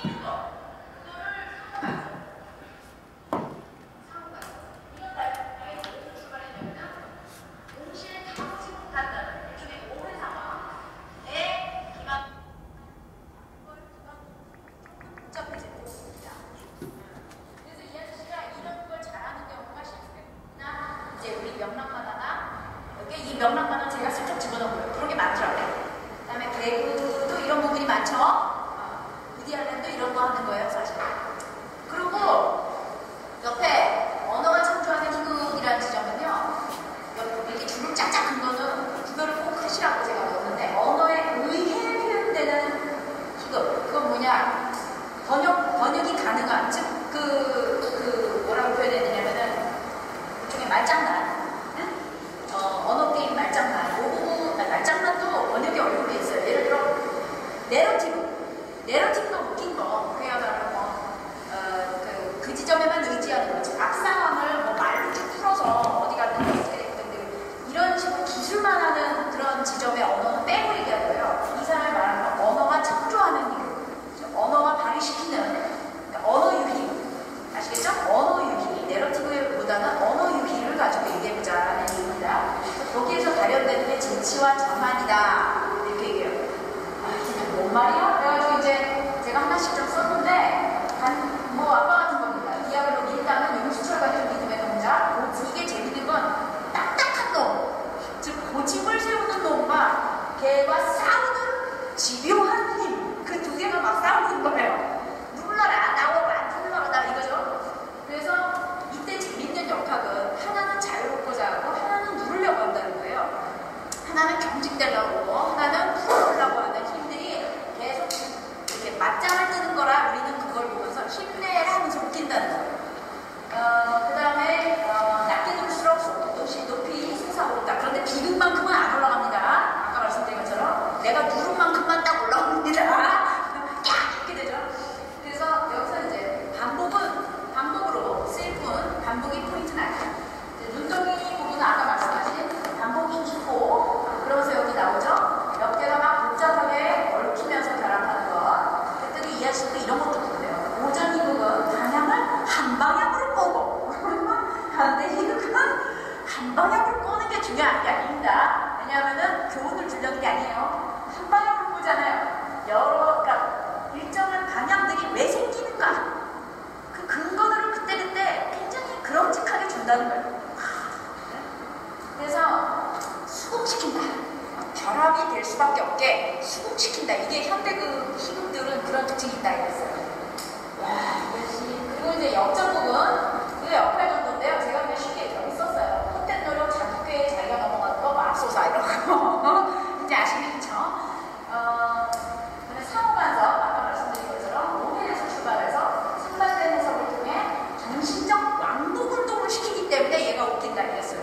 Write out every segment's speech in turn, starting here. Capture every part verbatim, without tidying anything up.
명랑만은 제가 슬쩍 집어넣고요. 그런 게 많더라고요. 그 다음에 개그도 이런 부분이 많죠. 어, 우디 알렌도 이런 거 하는 거예요, 사실. 그리고 옆에 언어가 창조하는 희극이라는 지점은요, 이렇게 줄을 짝짝 큰 거는 그거를 꼭 하시라고 제가 배웠는데, 언어에 의해 표현되는 희극, 그건 뭐냐, 번역, 번역이 가능한, 즉, 그, 그, 뭐라고 표현해야 되냐면은, 일종의 말장난. 어, 언어게임 말장난, 요 부분, 말장난도 번역이 어려운 게 있어요. 예를 들어, 내러티브. 내러티브가 웃긴 거, 그야말로 뭐, 어, 그, 그 지점에만 의지하는 거지. 악상황을 뭐 말로 쭉 풀어서 어디 갔든 어떻게 됐든 이런 식으로 기술만 하는 그런 지점의 언어는 빼고 얘기하고요. 이 사람이 말하는 건 언어가 창조하는 일, 언어가 발휘시키는 그러니까 언어 유희. 아시겠죠? 언어 유희. 내러티브보다는 언어 유희를 가지고 얘기해보자는 얘기입니다. 그래서 거기에서 발현되는 게 진치와 자만이다. 이렇게 얘기해요. 아, 진짜 뭔 말이야? 그래가지고 이제 제가 하나씩 좀 썼는데, 한, 뭐, 아빠 같은 겁니다. 이야기로 밀당은 용수철 같은 믿음의 동작. 이게 재밌는 건 딱딱한 놈. 즉, 고집을 세우는 놈과 걔와 싸우는 집요한 힘. 그 두 개가 막 싸우는 거예요. 눌러라, 나와라, 눌러라, 이거죠. 그래서 이때 재밌는 역학은 하나는 자유롭고자 하고 하나는 누르려고 한다는 거예요. 하나는 경직되려고 하고 하나는 풀어보려고 하는 힘들이 계속 이렇게 맞짱을 뜨는 거라 우리는 그걸 보면서 힘내라 하면서 웃긴다는 거예요. 어, 그 다음에 어, 낮게 누를수록 높이, 높이 솟아오른다. 그런데 비극만큼은 안 올라갑니다. 아까 말씀드린 것처럼 내가 누른 만큼만 딱 올라옵니다. 이렇게 되죠. 그래서 여기서 이제 반복은 반복으로 쓰일 뿐 반복이 포인트는 아니에요. 눈덩이 부분은 아까 말씀하신 반복이 깊고 그러면서 여기 나오죠. 몇 개가 막 복잡하게 얽히면서 결합하는 것. 그랬더니 이해하시는 게 이런 것도 보세요. 오전 희극은 방향을 한 방향으로 꼬고 하는데 희극은 한 방향으로 꼬는 게 중요한 게 아닙니다. 왜냐하면은 교훈을 주려는 게 아니에요. 한 방향으로 꼬잖아요. 여러 그러니까 일정한 방향들이 왜 생기는가? 그 근거들을 그때그때 굉장히 그럼직하게 준다는 거예요. 그래서 수긍시킨다. 결합이 될 수밖에 없게 수긍시킨다. 이게 현대 그 희극들은 그런 특징이 있다 이랬어요. 와, 역시. 그리고 이제 역전 부분, 이거 역할 정도인데요. 제가 그냥 쉽게 여기 썼어요. 헛된 노력, 자극회에 자기가 넘어가는 거, 맙소사 이런 거. 이제 아시겠죠? 어, 상호간섭, 아까 말씀드린 것처럼 오해에서 출발해서 상반된 해석을 통해 정신적 왕복 운동을 시키기 때문에 얘가 웃긴다 이랬어요.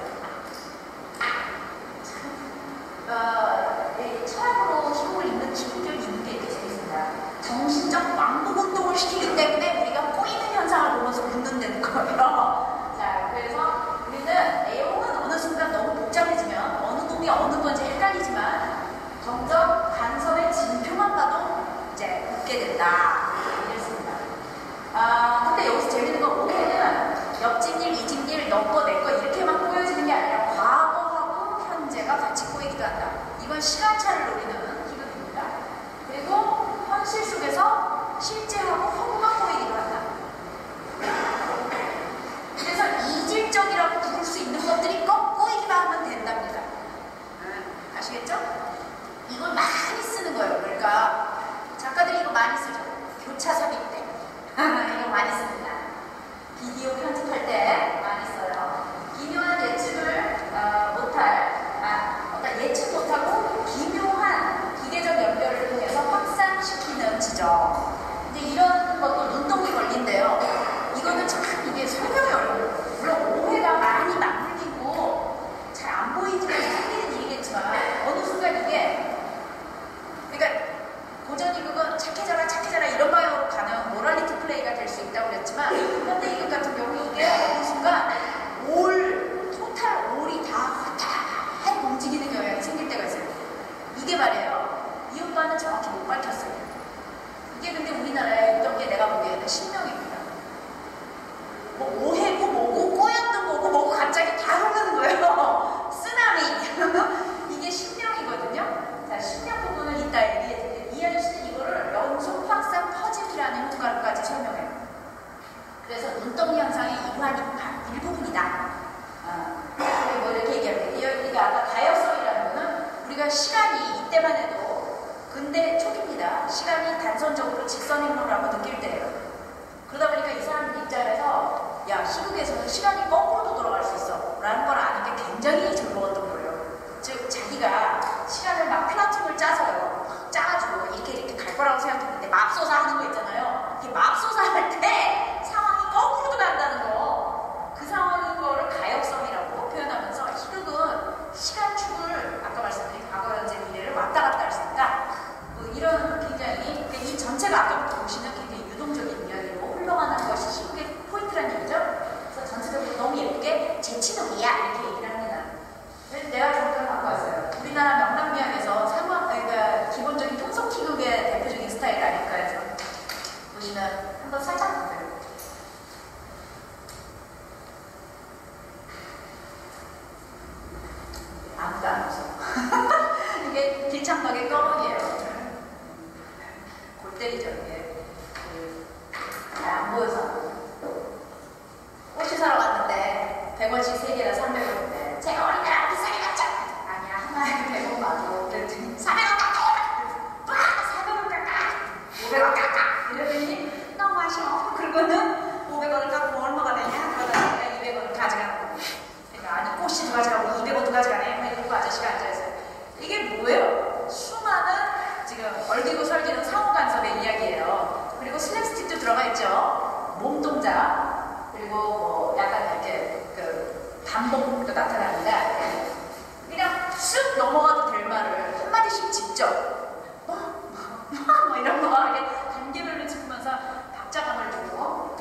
어, 예, 처음으로 희곡을 읽는 친구들 읽는 게 이렇게 재밌습니다. 정신적 왕복 운동을 시키기 때문에 우리가 꼬이는 현상을 보면서 웃는다는 거예요. 자, 그래서 우리는 내용은 어느 순간 너무 복잡해지면 어느 놈이 어느 건지 헷갈리지만 점점 간섭의 진표만 봐도 이제 웃게 된다. 이랬습니다. 아, 근데 여기서 재밌는 건 오해는 옆집 일, 이집 일, 너 거, 내 거 이렇게만 꼬여지는 게 아니라 과거하고 현재가 같이 꼬이기도 한다. 이건 시간차를 노리는 희극입니다. 그리고 현실 속에서 실제하고 허구가 꼬이기도 한다. 그래서 이질적이라고 부를 수 있는 것들이 꼭 꼬이기만 하면 된답니다. 아, 아시겠죠? 이걸 많이 쓰는 거예요. 그러니까 작가들이 이거 많이 쓰죠. 교차 삽입 때 이거 많이 씁니다. 비디오 편집할 때 많이 써요. 기묘한 예측을 어, 못할 아, 어떤 예측 못하고 기묘한 기계적 연결을 통해서 확산시키는 지점. 근데 이런 것도 눈덩이 걸린대요. 이거는 참 이게 설명이 어려워요. 물론 오해가 많이 맞물리고 잘 안 보이지만 생기는 일이겠지만 어느 순간 이게 그러니까 고전 희극은 착해져라 착해져라 이런 방향으로 가는 모랄리티 플레이가 될 수 있다고 그랬지만 현대 희극 같은 경우 이게 어느 순간 올, 토탈 올이 다 다 움직이는 경향이 생길 때가 있어요. 이게 말이에요. 이 오빠는 정확히 못 밝혔어요. 이게 근데 우리나라에 있던 유한이 일부분이다. 어, 뭐 이렇게 얘기하면 돼. 우리가 아까 가역성이라는 거는 우리가 시간이 이때만 해도 근대 초기입니다. 시간이 단선적으로 직선행로라고 느낄 때예요. 그러다 보니까 이 사람들 입장에서 야, 희극에서는 시간이 거꾸로도 돌아갈 수 있어 라는 걸 아는 게 굉장히 즐거웠던 거예요. 즉 자기가 시간을 막 플라팅을 짜서요. 짜가지고 이렇게 이렇게 갈 거라고 생각했는데 맙소사 하는 거 있잖아요. 이렇게 맙소사 할 때 상황이 거꾸로도 간다는 거. 그 상황인 거를 가역성이라고 표현하면서 희극은 시간축을 아까 말씀드린 과거, 현재, 미래를 왔다 갔다 할 수 있다. 뭐 이런 굉장히 이 전체가 아까부터 보시는 굉장히 유동적인 이야기로 흘러가는 것이 희극의 포인트라는 얘기죠. 그래서 전체적으로 너무 예쁘게 제치동이야 이렇게 얘기를 합니다. 그래서 내가 잠깐 갖고 왔어요. 우리나라 명랑미학에서 상황, 그러니까 기본적인 통속 희극의 대표적인 스타일 아닐까 해서 보시면 한번 살짝 보세요. 아무도 안 웃어. 이게 길창덕의 꺼먹이에요. 골 때리죠, 이게. 그, 안 보여서. 꽃이 사러 갔는데 백 원씩 세 개나 삼백 원인데 제가 어린애랑 비싸게 갔죠? 아니야, 하나에 백 원 맞고 그랬더니 사백 원 깎아! 사백 원 깎아! 오백 원 깎아! 이러더니 너무 아쉬워. 그러고는 오백 원을 깎고 얼마가 되냐? 그러다가 이백 원을 가져가는 거예요. 그러니까 아니 꽃씨도 가져가고 이백 원도 가져가네. 그리고 아저씨가 앉아있어요. 이게 뭐예요? 수많은 지금 얼기고 설기는 상호 간섭의 이야기예요. 그리고 슬랩스틱도 들어가 있죠. 몸동작 그리고 뭐 약간 이렇게 그 반복도 나타납니다. 그냥 쑥 넘어가도 될 말을 한마디씩 직접 뭐, 뭐, 뭐 이런 거 하게 단계별로 짚으면서 박자감을 주고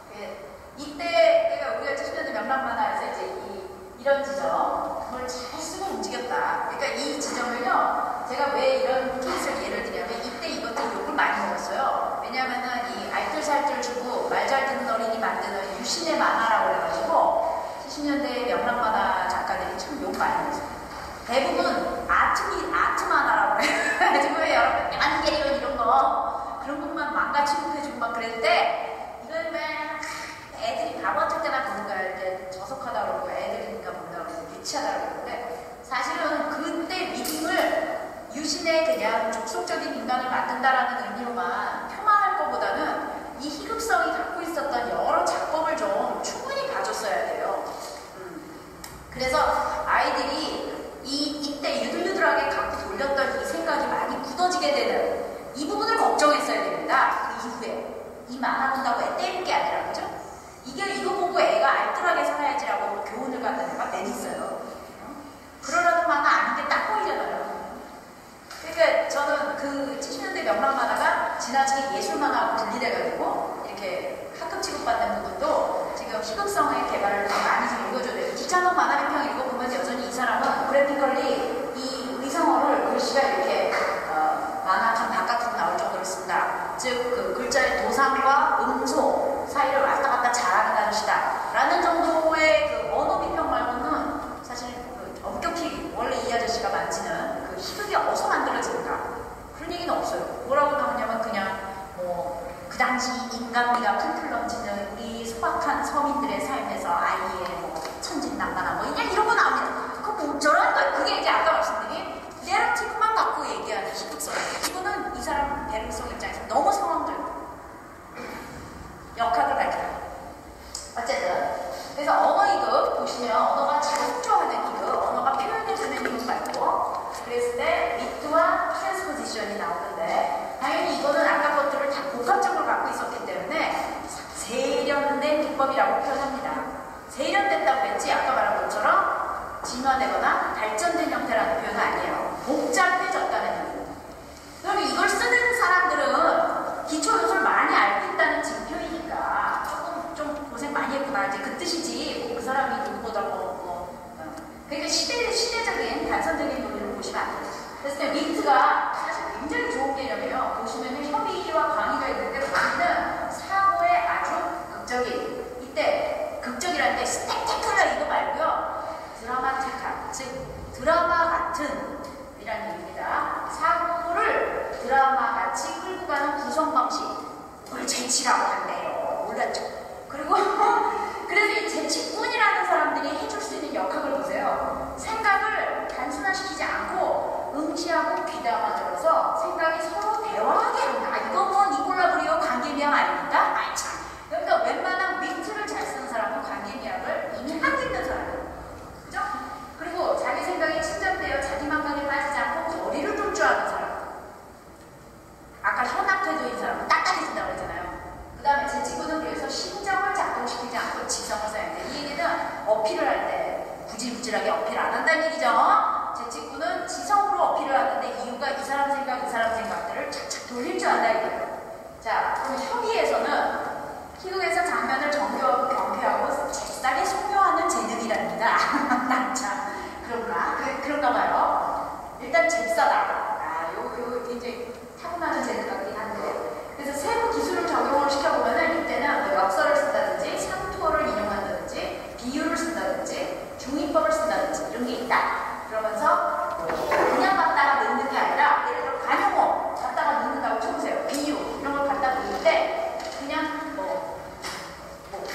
이때 그러니까 우리가 칠십 년대 명랑만화에서 이제 이, 이런 지점 그걸 잘 쓰고 움직였다. 그러니까 이 지점을요 제가 왜 이런 케이스를 예를 들냐면 이때 이것들 욕을 많이 먹었어요. 왜냐하면은 이 알뜰살뜰 주고 말 잘 듣는 어린이 만드는 유신의 만화라고 해가지고 칠십 년대 명랑만화 작가들이 참 욕 많이 먹었어요. 대부분 아트미, 아트 만화라고 해가지고 여러분 안개리온 이런 거 그런 것만 망가 취급해주고 막 그럴 때 이걸 막 애들이 바보 같을 때나 보는 거야. 이제 저속하다 그러고 애들이니까 본다 그러고 유치하다 그러는데 사실은 그때 미팅을 유신의 그냥 족속적인 인간을 만든다라는 의미로만 폄하할 것보다는 이 희극성이 갖고 있었던 여러 작법을 좀 충분히 가졌어야 돼요. 음. 그래서 아이들이 이, 이때 유들유들하게 갖고 돌렸던 이 생각이 많이 굳어지게 되는 이 부분을 걱정했어야 됩니다. 그 이후에. 이 만화 본다고 애 때릴 게 아니라, 그죠? 이게 이거 보고 애가 알뜰하게 살아야지라고 교훈을 갖는 애가 몇 있어요. 그러라도 만화 아닌 게 딱 보이잖아요. 그러니까 저는 그 칠십 년대 명랑 만화가 지나치게 예술 만화하고 분리돼가지고 이렇게 학급 취급받는 부분도 지금 희극성의 개발을 좀 많이 좀 읽어줘야 돼요. 기창동 만화비평 읽어보면 여전히 이 사람은 그래피컬리 이 의성어를 글씨가 이렇게 어, 만화판 바깥으로 나올 정도로 쓴다. 즉 그 글자의 도상과 음소 사이를 왔다 갔다 잘하는 아저씨다 라는 정도의 그 언어 비평 말고는 사실 그 엄격히 원래 이 아저씨가 만지는 그 희극이 어디서 만들어지는가 그런 얘기는 없어요. 뭐라고 나오냐면 그냥 뭐 그 당시 인간미가 풀풀 넘치는 우리 소박한 서민들의 삶에서 아이의 뭐 천진난만한 뭐 그냥 이런 거 나옵니다. 그거 뭐 저런 거 그게 이제 아까 말씀드린 내러티브만 갖고 얘기하는 희극성. 이거는 이 사람 배릉성 입장에서 너무 상황들고 역학을 밝혀요. 어쨌든 그래서 언어이극 보시면 언어가 자극조하는 이극, 언어가 표현해주는 이극 말고 그랬을 때 미트와 트랜스포지션이 나오는데 당연히 이거는 아까 것들을 다 복합적으로 갖고 있었기 때문에 세련된 기법이라고 표현합니다. 세련됐다고 했지 아까 말한 것처럼 진화되거나 발전된 형태라는 표현은 아니에요. 복잡해졌다는 얘기입니다. 그러면 이걸 쓰는 사람들은 기초 요소를 많이 알고 있다는 징표이니까 조금 좀 고생 많이 했구나 이제 그 뜻이지 뭐 그 사람이 누구보다 뭐, 뭐 어. 그러니까 시대, 시대적인 단선적인 논리를 보시면 안 돼요. 그래서 리트가 사실 굉장히 좋은 개념이에요. 보시면 협의와 강의가 있는데 강의는 사고의 아주 극적인 이때 극적이라는 게 스펙테클러 이거 말고요. 드라마틱한 즉 드라마 같은 이라는 얘기입니다. 사고를 드라마같이 끌고 가는 구성 방식 그걸 재치라고 한대요. 몰랐죠? 그리고 그 그래서 이 재치꾼이라는 사람들이 해줄 수 있는 역학을 보세요. 생각을 단순화시키지 않고 음치하고 귀담아 들어서 생각이 서로 대화하게 합니다. 이거 뭐 니콜라브리오 관계미학 아닙니까? 아이 참. 그러니까 웬만한 윈트를 잘 쓰는 사람은 관계미학을 이미 하고 있는 사람이에요. 그죠? 그리고 자기 생각이 침전되어 자기 망각에 빠지지 않고 거리를 둘 줄 아는 사람. 아까 현악태도인 사람은 딱딱해진다고 했잖아요. 그 다음에 재치꾼은 그래서 심정을 작동시키지 않고 지성을 사용해요. 이 얘기는 어필을 할 때 구질구질하게 어필 안 한다는 얘기죠. 재치꾼은 지성으로 어필을 하는데 이유가 이 사람 생각, 이 사람 생각들을 착착 돌릴 줄 안다 이거예요. 자, 그럼 협의에서는 희극에서 장면을 정교하고 경쾌하고 잽싸게 소묘하는 재능이랍니다. 참 그런가? 그, 그런가 봐요. 일단 잽싸다. 아, 요, 요, 이제 타고나는 재능 같긴 한데. 그래서 세부 기술을 적용을 시켜보면은 이때는 뭐 역설을 쓴다든지 상투어를 인용한다든지 비유를 쓴다든지 중의법을 쓴다든지 이런 게 있다. 그러면서 그냥 갖다가 넣는 게 아니라 예를 들어 관용어 갖다가 넣는다고 쳐보세요. 비유 이런 걸 갖다 넣을 때 그냥 뭐, 뭐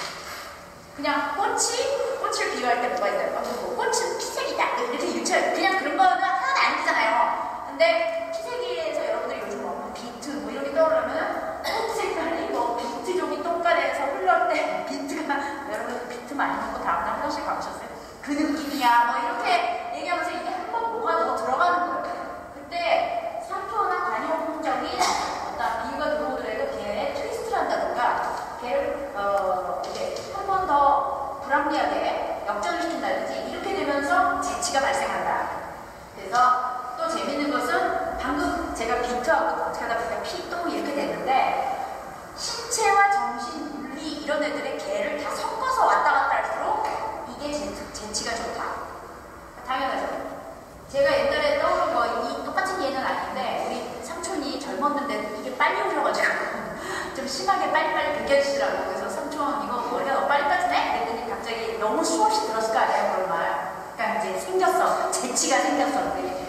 그냥 꽃이 꽃을 비유할 때 뭐가 있나요? 뭐 꽃은 피색이다 이렇게 유추해요. 그냥 그런 거는 하나도 아니잖아요. 근데 피색에서 여러분들이 요즘 뭐 비트 뭐 이런 게 떠오르면 꽃 색깔이 뭐 비트종이 똥간에서 흘러올 때 비트가 여러분 비트 많이 먹고 다음날 화장실 가보셨어요? 그 느낌이야 뭐 이렇게 얘기하면서 이게 한번 뭐가 더 들어가는 거예요. 그때 상표나 관용적인 어떤 비유가 들어오더라도 걔의 트위스트를 한다던가 걔를 어 이렇게 한 번 더 불합리하게 역전을 시킨다든지 이렇게 되면서 재치가 발생한다. 그래서 또 재밌는 것은 방금 제가 비트하고 어떻게 하다 보니까 피똥 이렇게 됐는데 신체와 정신, 물리 이런 애들의 개를 다 섞어서 왔다 갔다 할수록 이게 재, 재치가 좋다. 당연하죠. 제가 옛날에 떠오른 거 이 똑같은 예는 아닌데 우리 삼촌이 젊었는데 이게 빨리 오셔가지고 좀 심하게 빨리빨리 느껴지시더라고요. 그래서 삼촌 이거 머리가 너무 빨리 빠지네? 그랬더니 갑자기 너무 수없이 들었을 거 아니에요 그런 말. 그러니까 이제 생겼어. 재치가 생겼어.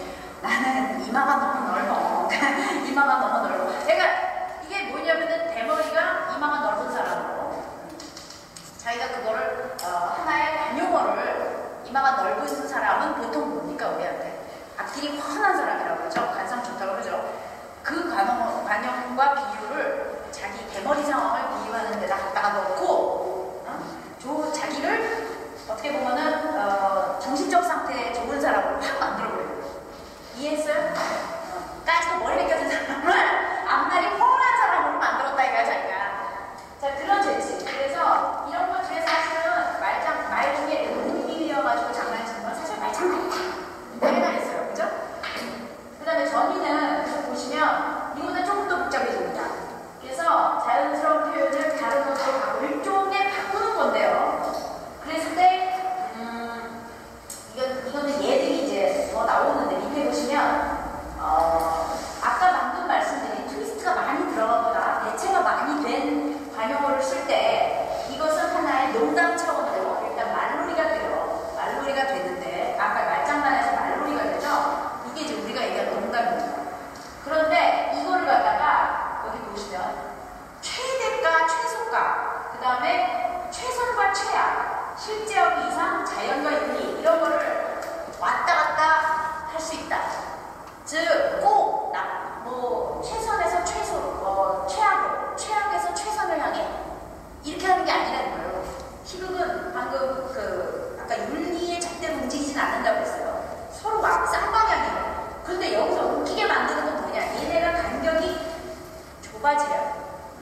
나는 이마가 너무 넓어. 이마가 너무 넓어. 그러니까 이게 뭐냐면은 대머리가 이마가 넓은 사람으로 자기가 그거를 어, 하나의 관용어를 이마가 넓은 사람은 보통 뭡니까 우리한테 앞길이 훤한 사람이라고 그러죠. 관상 좋다고 그러죠. 그 관용, 관용과 비유를 자기 대머리 상황을 비유하는 데다 갖다가 넣고 어? 조, 자기를 어떻게 보면은 어, 정신적 상태에 좋은 사람으로 확 만들어버려요. 이해했어요? 까지도 머리 벗겨진 사람을 앞날이 훤한 사람으로 만들었다 이거야 자기가. 자 그런 재치. 그래서 이런 것 중에 사실은 말장, 말 중에 은비이어가지고 장난치는 건 사실 말장난이야. 당연했어요. 그죠? 그 다음에 전위는 그래서 보시면 이거는 조금 더 복잡해집니다. 그래서 자연스러운 표현을 다른 것으로 바꾸고 일종의 바꾸는 건데요. 그랬을 때 음, 이건, 이거는 예들이 이제 더 나오는데 밑에 보시면 어, 아까 방금 말씀드린 트위스트가 많이 들어가거나 대체가 많이 된 관용어를 쓸 때 이것은 하나의 농담 차원으로 일단 말놀이가 돼요. 말놀이가 되는데 아까 말장난에서 말놀이가 되죠. 이게 이제 우리가 얘기하는 농담입니다. 그런데 이거를 갖다가 여기 보시면 최대가 최소가 그 다음에 최선과 최악 실제하기 이상 자연과 윤리 이런 거를 왔다 갔다 할 수 있다. 즉, 꼭, 나, 뭐, 최선에서 최소, 어, 최악으로, 최악에서 최선을 향해. 이렇게 하는 게 아니라는 거예요. 희극은 방금 그, 아까 윤리에 절대로 움직이진 않는다고 했어요. 서로 막 쌍방향이에요. 근데 여기서 웃기게 만드는 건 뭐냐. 얘네가 간격이 좁아져요.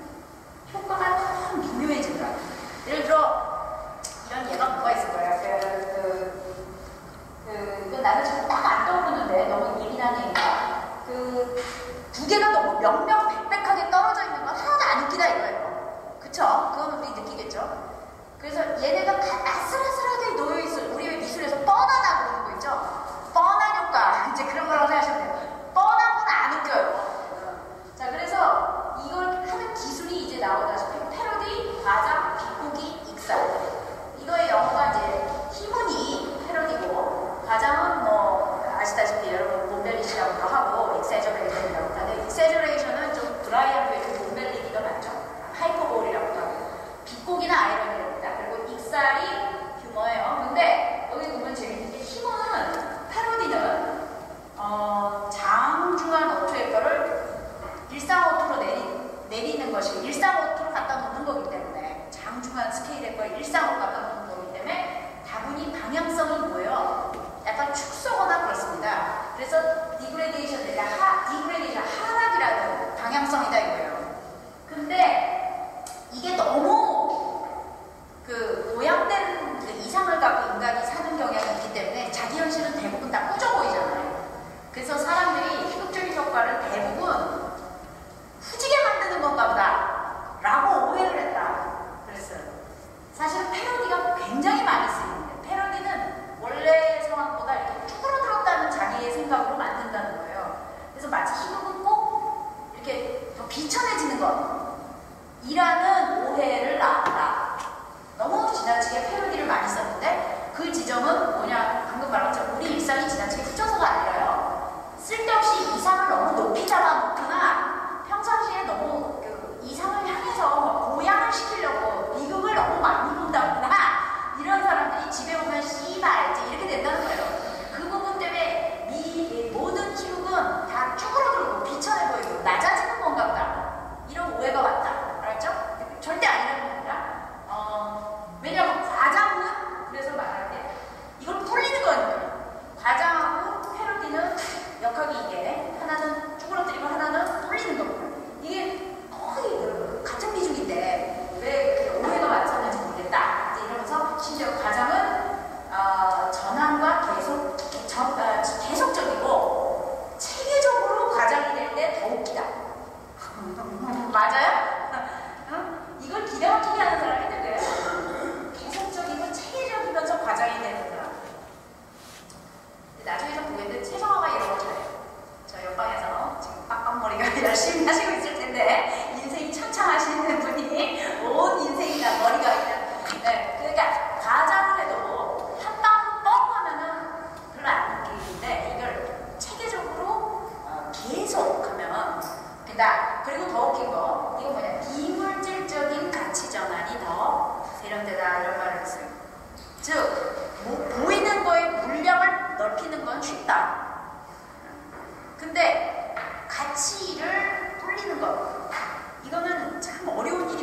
효과가 더 미묘해진다. 예를 들어, 이런 예가 뭐가 있을 거야. 그, 그, 그, 그 나는 지금 딱 안 떠오르는데 너무 예민한 얘기가 그 두 개가 너무 명명백백하게 떨어져 있는 건 하나도 안 웃기다 이거예요. 그쵸? 그건 우리 느끼겠죠? 그래서 얘네가 아슬아슬하게 놓여있어. 우리 미술에서 뻔하다 그러는 거 있죠? 뻔한 효과. 이제 그런 거라고 생각하시면 돼요. 뻔한 건 안 웃겨요. 자, 그래서 이걸 하는 기술이 이제 나오다시피 패러디, 과장, 비꼬기, 익살. 이거의 영어가 이제 희문이 패러디고 과장은 뭐 아시다시피 여러분 몬벨리시라고도 하고 익세저레이션이라고 하는데 익세저레이션은 좀 드라이한 표현이 몬벨리기가 많죠. 하이퍼볼이라고도 하고 비꼬기나 아이러니랍니다. 그리고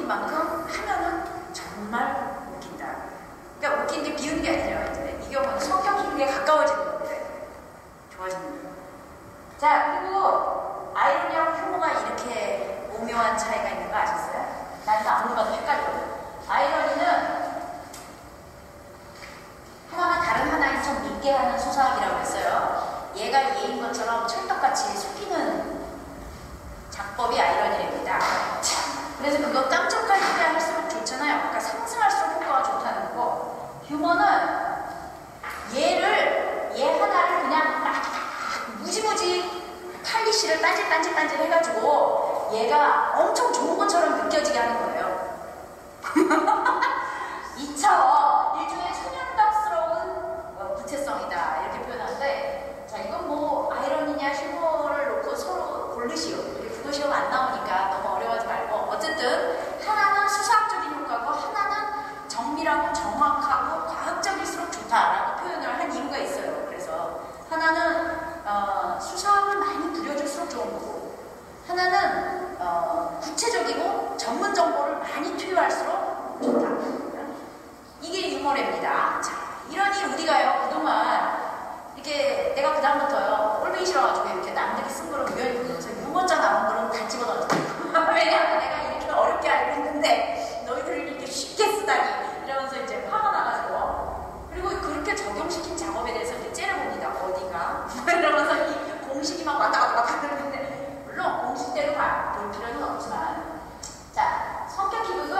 웃긴 만큼 하면은 정말 웃긴다. 그러니까 웃긴 게 비웃는 게 아니라 이제 이 경우는 성격 기능에 가까워지는 건데 좋아지는 거예요. 자, 그리고 아이러니하고 휴머가 이렇게 오묘한 차이가 있는 거 아셨어요? 나는 아무리 봐도 헷갈려요. 아이러니는 하나가 다른 하나인 척 믿게 하는 수사학이라고 했어요. 얘가 얘인 것처럼 찰떡같이 속이는 작법이 아이러니랍니다. 그래서 그거 깜짝할 때 할수록 좋잖아요. 그러니까 상승할수록 효과가 좋다는 거고, 휴머는 얘를 얘 하나를 그냥 막 무지무지 팔리시를 딴질딴질딴질 해가지고 얘가 엄청 좋은 것처럼 느껴지게 하는 거예요. 이처럼 일종의 천연덕스러운 구체성이다 이렇게 표현하는데, 자 이건 뭐 아이러니냐 휴머를 놓고 서로 고르시오. 국어 시험 안 나오니까 너무 어려워하지 말고, 어쨌든 하나는 수사학적인 효과고 하나는 정밀하고 정확하고 과학적일수록 좋다라고 표현을 한 이유가 있어요. 그래서 하나는 어, 수사학을 많이 부려줄수록 좋은 거고, 하나는 어, 구체적이고 전문 정보를 많이 투여할수록 좋다. 이게 유머랩니다. 자, 이러니 우리가요 그동안 이렇게 내가 그다음부터요 꼴보기 싫어가지고 이렇게 남들이 쓴 거를 우연히 보면서 유머자 나온 거는 다 집어넣었죠. 왜냐하면 내가 이렇게 어렵게 알고 있는데 너희들을 이렇게 쉽게 쓰다니 이러면서 이제 화가 나가지고, 그리고 그렇게 적용시킨 작업에 대해서 이제 째려봅니다. 어디가? 이러면서 이 공식이 막 왔다 갔다 왔다 갔다 하는데, 물론 공식대로 볼 필요는 없지만, 자 성격 희극은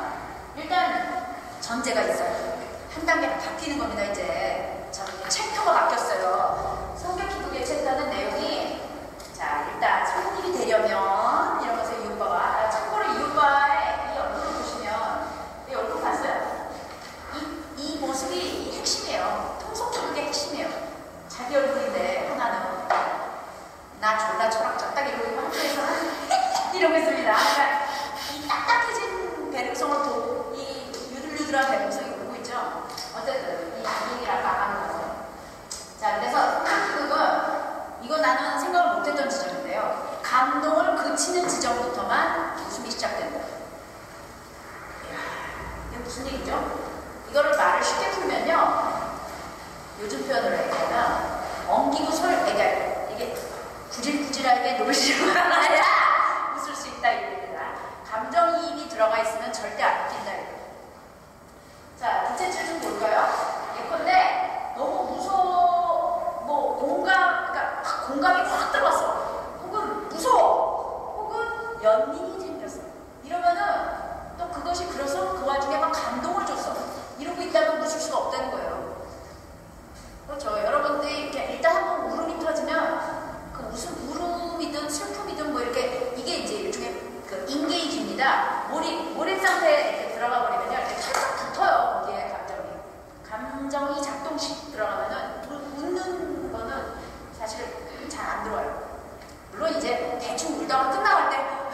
일단 전제가 있어요. 한 단계 바뀌는 겁니다. 이제 저는 챕터가 바뀌었어요. 성격 희극의 챕터는 내용이, 자 일단 성인이 되려면 이러면서 이 오빠가, 아, 참고로 이 오빠의 이 얼굴을 보시면, 이 얼굴 봤어요? 이, 이 모습이 이 핵심이에요. 통속적인 게 핵심이에요. 자기 얼굴인데 하나는 나 졸라 철학적 딱 이러고 있고 한쪽에서는 이러고 있습니다. 그러니까 이 딱딱해진 배려성을 보고 이 유들유들한 배려성이 보고 있죠. 어쨌든 이 얘기를 아까 하는 거죠. 자 그래서 성격은 이거 나는 생각을 못했던 지점인데요. 감동을 그치는 지점부터만 웃음이 시작된다. 이야, 이게 무슨 얘기죠? 이거를 말을 쉽게 풀면요, 요즘 표현으로 얘기하면 엉기고 솔, 이게, 이게 구질구질하게 놀시고 아니라 웃을 수 있다 이 얘기입니다. 감정이입이 들어가 있으면 절대 안 웃긴다 이 얘기입니다. 자, 부채질 좀 볼까요? 예컨대 너무 무서워, 뭐 공감, 그러니까 확 공감이 확 들어왔어. 혹은 무서워. 혹은 연민이 생겼어. 이러면은 또 그것이 그래서 그 와중에 막 감동을 줬어. 이러고 있다면 웃을 수가 없다는 거예요. 그렇죠. 여러분들이 이렇게 일단 한번 울음이 터지면 그 무슨 울음이든 슬픔이든 뭐 이렇게, 이게 이제 일종의 그 인게이지입니다. 몰입, 몰입 상태에 이렇게 들어가 버리면요, 이렇게 찰싹 붙어요. 거기에 감정이. 감정이 작동식 들어가면은 웃는 거는 사실 잘 안 들어와요. 물론 이제 대충 울다가 끝나갈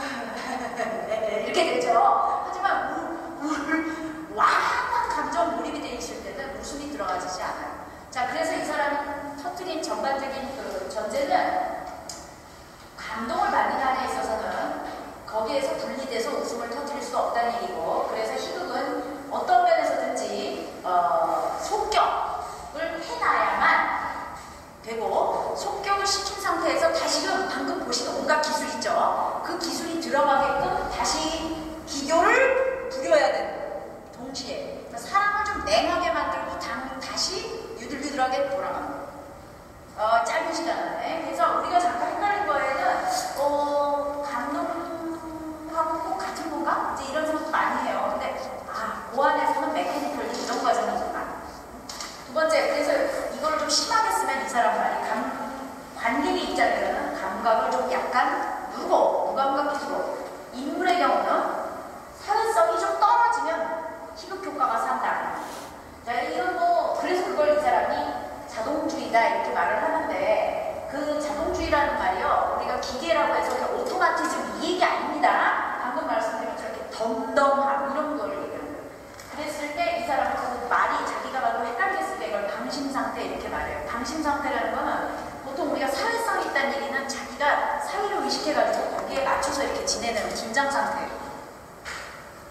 때 이렇게 되죠. 하지만 울, 울, 와한 감정 몰입이 돼 있을 때는 웃음이 들어가지지 않아요. 자, 그래서 이 사람이 터뜨린 전반적인 그 전제는 감동을 받는 한에 있어서는 거기에서 분리돼서 웃음을 터뜨릴 수가 없다는 얘기고, 그래서 희극은 어떤 면에서든지 어, 속격을 해놔야만 되고, 속격을 시킨 상태에서 다시금 방금 보신 온갖 기술 있죠? 그 기술이 들어가게끔 다시 기교를 부려야 되는, 동시에 그러니까 사람을 좀 냉하게 만들고 당, 다시 유들유들하게 돌아가는 거예요. 어, 짧은 시간 안에. 그래서 우리가 잠깐 헷갈린 거에는 어, 감동하고 꼭 같은 건가? 이제 이런 생각도 많이 해요. 근데 아, 그 안에서는 메커니컬리 이런 과정이 좀 많아요. 두 번째, 그래서 이걸 좀 심하게 쓰면 이 사람 말이 감, 관객의 입장에서는 감각을 좀 약간 누르고, 무감각 기술로. 인물의 경우는 사회성이 좀 떨어지면 희극 효과가 산다. 자, 이건 뭐, 그래서 그걸 이 사람이 자동주의다 이렇게 말을 하는데, 그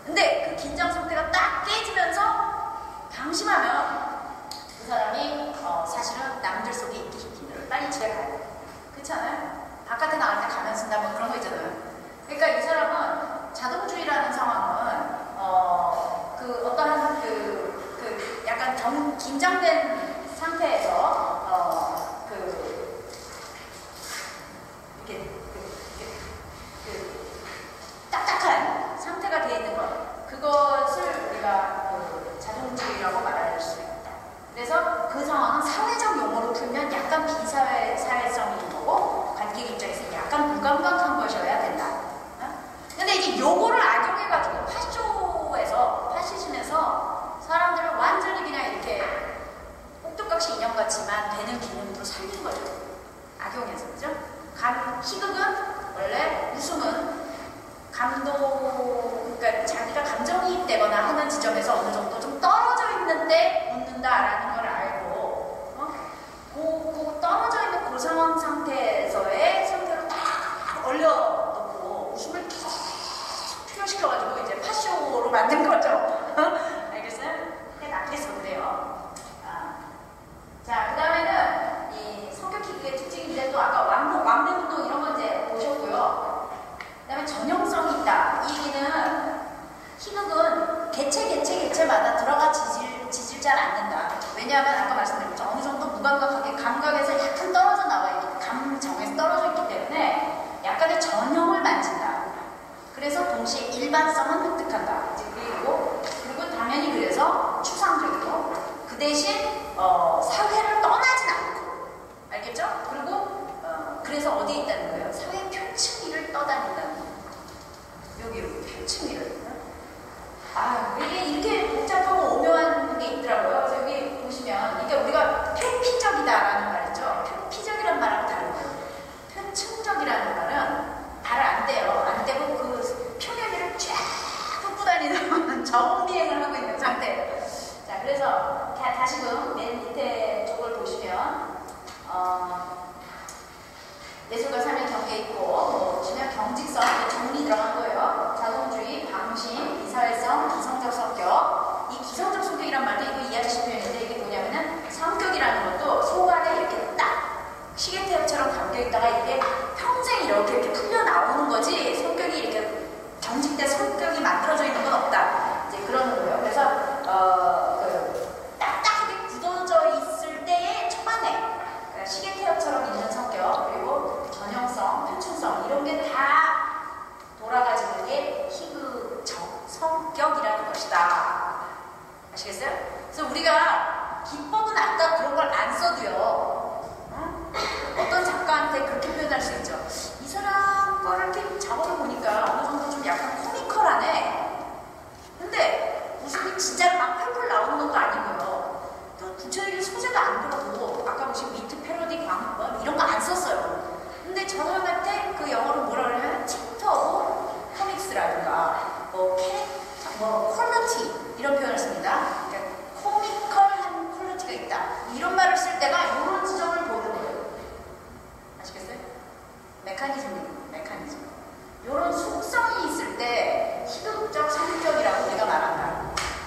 근데 그 긴장 상태가 딱 깨지면서 방심하면 그 사람이 어, 사실은 남들 속에 있기 힘들어요. 빨리 집에 가야 돼요. 그렇지 않아요? 바깥에 나갈 때 가면 쓴다 뭐 그런 거 있잖아요. 그러니까 이 사람은 자동주의라는 상황은 어, 그 어떠한 그, 그 약간 경, 긴장된 상태에서 어, 그 이렇게 그, 그 딱딱한 상태가 되어 있는 것, 그것을 우리가 그 자동주의라고 말할 수 있다. 그래서 그 상황은 사회적 용어로 풀면 약간 비사회 사회성이 있는 거고, 관객 입장에서 약간 무감각한 것이어야 된다. 어? 근데 이제 요거를 악용해가지고 파쇼에서 파시즘에서 사람들을 완전히 그냥 이렇게 꼭두각시 인형 같지만 되는 기능으로 살린 거죠. 악용해서, 그죠? 감, 희극은 원래 웃음은 감동, 그러니까 자기가 감정이입되거나 하는 지점에서 어느 정도 좀 떨어져 있는데 웃는다라는 걸 알고, 어? 그, 그 떨어져 있는 그 상황 상태에서의 상태로 딱 얼려놓고 웃음을 계속 표현시켜가지고 이제 파쇼로 만든 거죠. 알겠어요? 낫겠어, 그래요. 아. 자, 그 다음에는 이 성격 희극의 특징인데 또 아까 왕, 왕래운동 이런 거 이제 보셨고요. 그 다음에 전형성이 있다. 이 얘기는 희극은 개체 개체 개체마다 들어가 지질, 지질 잘 않는다. 왜냐하면 아까 말씀드렸죠. 어느 정도 무감각하게 감각에서 약간 떨어져 나와 있기, 감정에서 떨어져 있기 때문에 약간의 전형을 만진다. 그래서 동시에 일반성은 획득한다. 이제 그리고, 그리고 당연히 그래서 추상적이고 그 대신 어, 사회를 떠나진 않고, 알겠죠? 그리고 어, 그래서 어디에 있다는 거예요? 사회 표층 위를 떠다닌다는 거예요. 여기 여기 표층 위를. 아, 이게 이렇게 복잡하고 오묘한 게 있더라고요. 그래서 여기 보시면 이게 우리가 표피적이다라는 말이죠. 표피적이라는 말하고 다른 거예요. 표층적이라는 말은 발을 안 떼요. 안 떼고 그 표면을 쫙 훑고 다니는 저공 비행을 하고 있는 상태예요. 자, 그래서 다시금 맨 밑에 쪽을 보시면 어, 예술과 삶의 경계에 있고, 뭐 주면 경직성, 정리 들어간 거예요. 자동주의, 방심, 비사회성, 기성적 성격. 이 기성적 성격이란 말도 이거 이 아저씨 표현인데 이게 뭐냐면은 성격이라는 것도 속 안에 이렇게 딱 시계태엽처럼 감겨있다가 이게 평생 이렇게 이렇게 풀려 나오는 거지, 성격이 이렇게 경직된 성격이 만들어져 있는 건 없다. 이제 그러는 거예요. 그래서 어, 그 딱딱하게 굳어져 있을 때의 초반에 그러니까 시계태엽처럼 있는 성격, 그리고 전형성, 표층성 이런 게 다 돌아가지는 게 희극적 성격이라는 것이다. 아시겠어요? 그래서 우리가 기법은 아까 그런 걸 안 써도요. 응? 어떤 작가한테 그렇게 표현할 수 있죠. 이 사람 거를 이렇게 작업을 보니까 어느 정도 좀 약간 코미컬하네. 근데 웃음이 진짜 막 펄펄 나오는 것도 아니고요. 또 구체적인 소재도 안 들어보고 아까 보신 위트 패러디 광고 이런 거 안 썼어요. 근데 저 사람한테 그 영어로 뭐라 그러냐면 챕터 오브 코믹스라든가 뭐 캐릭터, 뭐 퀄리티 이런 표현을 씁니다. 그러니까 코미컬한 퀄리티가 있다. 이런 말을 쓸 때가 이런 지점을 보는 거예요. 아시겠어요? 메커니즘이에요. 메커니즘. 이런 속성이 있을 때 희극적, 성격이라고 우리가 말한다.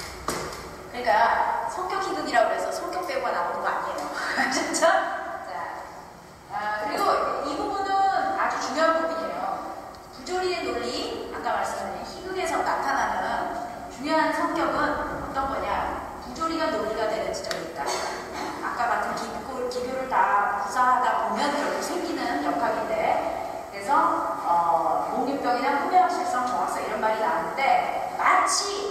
그러니까 성격 희극이라고 해서 성격 배우가 나오는 거 아니에요. 진짜? 자, 아, 그리고 이 부분은 아주 중요한 부분이에요. 부조리의 논리, 아까 말씀드린 희극에서 나타나는 중요한 성격은 어떤 거냐? 부조리가 논리가 되는 지점이 있다. 아까 같은 기교, 기교를 다 구사하다 보면 결국 생기는 역학인데, 그래서 어, 몽유병이나 후배학식성, 정확성 이런 말이 나오는데 마치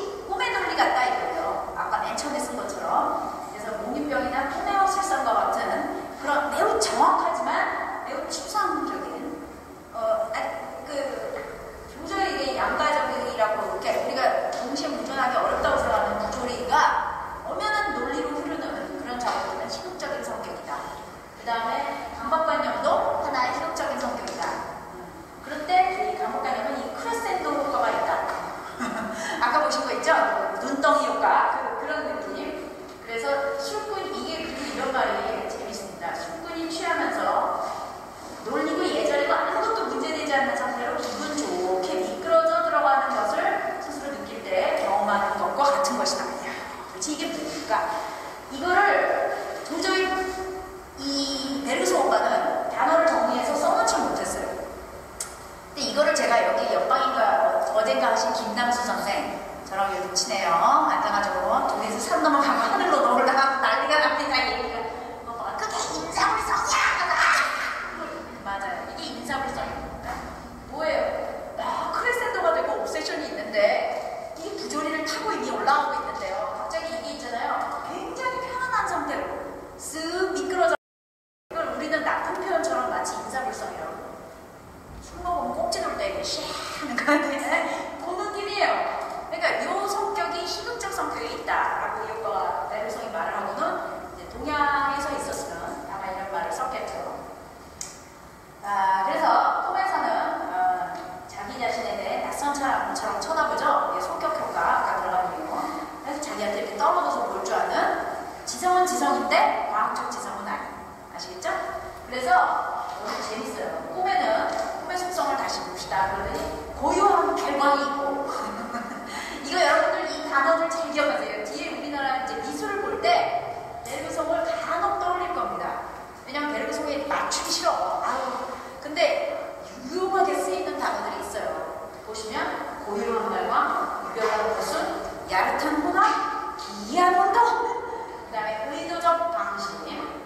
타고 이미 올라오고 있는데요. 갑자기 이게 있잖아요. 굉장히 편안한 상태로 쓱 미끄러져. 이걸 우리는 나쁜 표현처럼 마치 인사불성이라고. 술 먹으면 꼭지를 때 이게 씩 하는 거 같은 그 느낌이에요. 그러니까 이 성격이 희극적 성격이 있다라고 이 오빠가 베르송이 말을 하고는 이제 동양에서 있었으면 아마 이런 말을 썼겠죠. 아, 그래서 톰에서는 어, 자기 자신에 대해 낯선 사람처럼 쳐다보죠. 이게 성격 효과가 들어간 이유. 그래서 자기한테 이렇게 떨어져서 볼 줄 아는 지성은 지성인데 과학적 지성은 아니. 아시겠죠? 그래서 오늘 재밌어요. 꿈에는 꿈의 속성을 다시 봅시다. 그러더니 고요한 결광이 있고 이거 여러분들 이 단어들 잘 기억하세요. 뒤에 우리나라 이제 미술을 볼 때 베르그송을 간혹 떠올릴 겁니다. 왜냐면 베르그송에 맞추기 싫어. 아우. 근데 유용하게 쓰이는 단어들이 있어요. 보시면 고요한 결광, 유별한 모순, 야릇한 혼합, 기이한 혼동, 그 다음에 의도적 방심,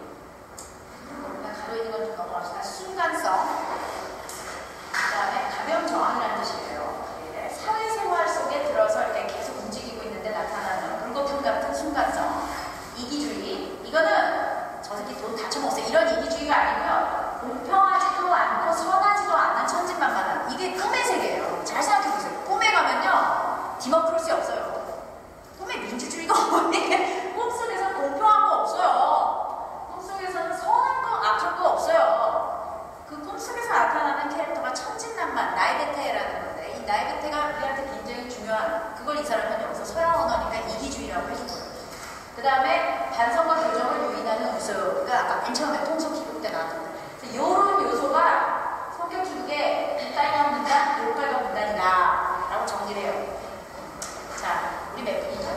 가로 있는 건 좀 넘어갑시다. 순간성, 그 다음에 가벼운 저항이라는 뜻이에요. 네, 사회생활 속에 들어서 이렇게 계속 움직이고 있는데 나타나는 불거품 같은 순간성, 이기주의. 이거는 저 새끼 돈 다 처먹었어요. 이런 이기주의가 아니고요. 공평하지도 않고 선하지도 않은 천진만만한, 이게 꿈의 세계예요. 잘 생각해보세요. 꿈에 가면요 디모크라시 없어요. 꿈에 민주주의가 없는데 꿈속에서 공평한 거 없어요. 꿈속에서는 선한 거 악한 거 없어요. 그 꿈속에서 나타나는 캐릭터가 천진난만, 나이베테라는 건데, 이 나이베테가 우리한테 굉장히 중요한, 그걸 이 사람은 여기서 서양 언어니까 이기주의라고 해준 거예요. 그 다음에 반성과 교정을 유인하는 우수가 아까 맨 처음에 통속 기록 때 나왔는데, 이런 요소가 성격 기록의 빗발과 문단, 돌발과 문단이다 라고 정리를 해요. 자, 우리 몇 분이죠?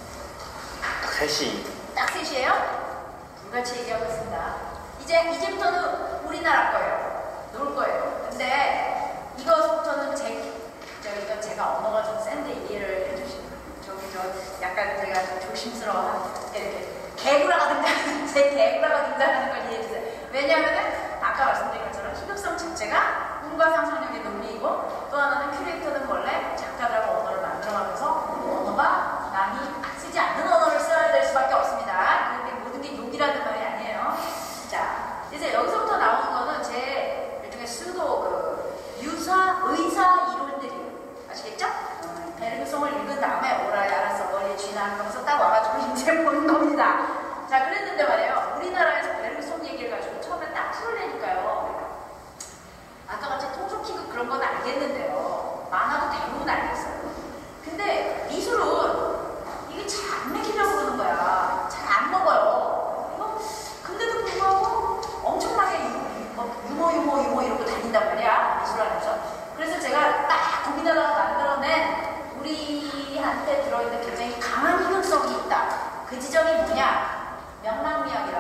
셋이. 딱 셋이에요? 불같이 얘기하고 있습니다. 이제, 이제부터는 우리나라 거예요. 놀 거예요. 근데 이거부터는 제, 저, 이건 제가 언어가 좀 센데 이해를 해주시면, 저기 저 약간 제가 좀 조심스러워 이렇게 개구라가 등장하는, 제 개구라가 등장하는 걸 이해해주세요. 왜냐하면은 아까 말씀드린 것처럼 희극성 자체가 꿈과 상상력의 논리이고, 또 하나는 큐레이터는 원래 작가들하고 언어를 만들어가면서 언어가 남이 쓰지 않는 언어를 써야 될 수밖에 없습니다. 그런데 모든 게 욕이라는 말이 아니에요. 자, 이제 여기서부터 나오는 거는 제 일종의 수도 그 유사, 의사 이론들이에요. 아시겠죠? 음, 베르그송을 읽은 다음에 오라야 알았어 머리에 쥐나 하면서 딱 와가지고 이제 보는 겁니다. 자, 그랬는데 말이에요. 우리나라에서 베르그송 얘기를 가지고 처음에 딱 풀으려니까요. 아까 같이 통속기급 그런 건 알겠는데요. 만화도 대부분 알겠어요. 근데 미술은 이게 잘 안 먹히려고 그러는 거야. 잘 안 먹어요. 이거 근데도 불구하고 엄청나게 유머 유머 유머 이러고 다닌단 말이야. 미술 안에서. 그래서 제가 딱 고민하다가 만들어낸 우리한테 들어있는 굉장히 강한 희극성이 있다. 그 지점이 뭐냐? 명랑미학이라고